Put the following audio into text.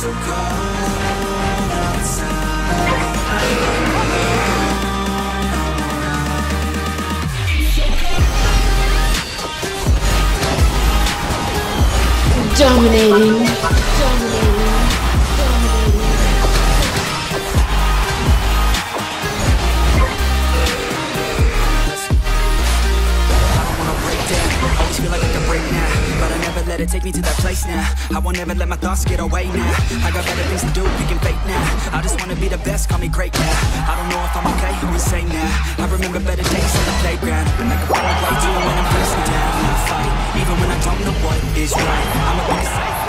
so cold outside. Dominating. Always feel like I can break now, but I never let it take me to that place now. I won't ever let my thoughts get away now. I got better things to do, picking fate now. I just wanna be the best, call me great now. I don't know if I'm okay or insane now. I remember better days on the playground, and I can find a way to when I'm facing down. I fight, even when I don't know what is right. I'm a big